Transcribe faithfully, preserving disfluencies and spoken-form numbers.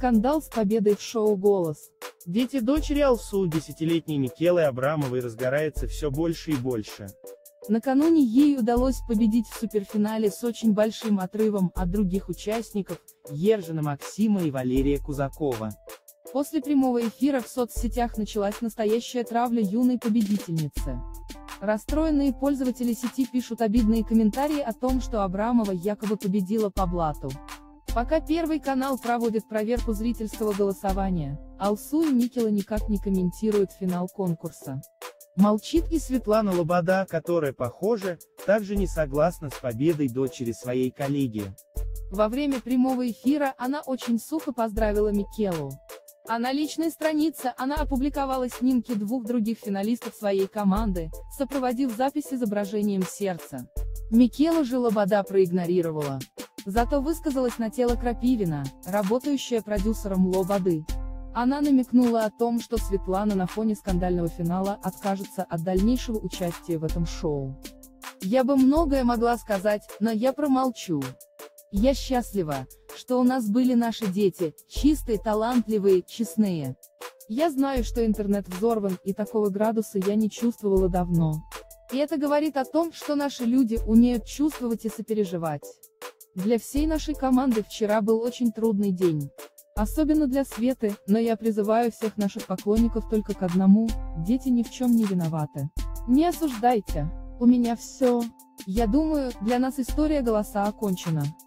Скандал с победой в шоу «Голос». Дети дочери Алсу, десятилетней Микелы Абрамовой, разгорается все больше и больше. Накануне ей удалось победить в суперфинале с очень большим отрывом от других участников, Ержина Максима и Валерия Кузакова. После прямого эфира в соцсетях началась настоящая травля юной победительницы. Расстроенные пользователи сети пишут обидные комментарии о том, что Абрамова якобы победила по блату. Пока Первый канал проводит проверку зрительского голосования, Алсу и Микела никак не комментируют финал конкурса. Молчит и Светлана Лобода, которая, похоже, также не согласна с победой дочери своей коллеги. Во время прямого эфира она очень сухо поздравила Микелу. А на личной странице она опубликовала снимки двух других финалистов своей команды, сопроводив запись изображением сердца. Микелу же Лобода проигнорировала. Зато высказалась на тело Крапивина, работающая продюсером Лободы. Она намекнула о том, что Светлана на фоне скандального финала откажется от дальнейшего участия в этом шоу. «Я бы многое могла сказать, но я промолчу. Я счастлива, что у нас были наши дети, чистые, талантливые, честные. Я знаю, что интернет взорван, и такого градуса я не чувствовала давно. И это говорит о том, что наши люди умеют чувствовать и сопереживать. Для всей нашей команды вчера был очень трудный день. Особенно для Светы, но я призываю всех наших поклонников только к одному: дети ни в чем не виноваты. Не осуждайте. У меня все. Я думаю, для нас история «Голоса» окончена.